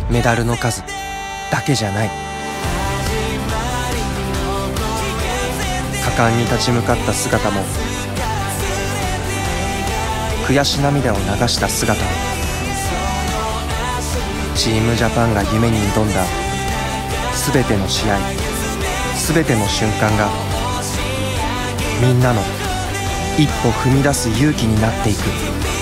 メダルの数だけじゃない。果敢に立ち向かった姿も、悔し涙を流した姿も、チームジャパンが夢に挑んだ全ての試合、全ての瞬間がみんなの一歩踏み出す勇気になっていく。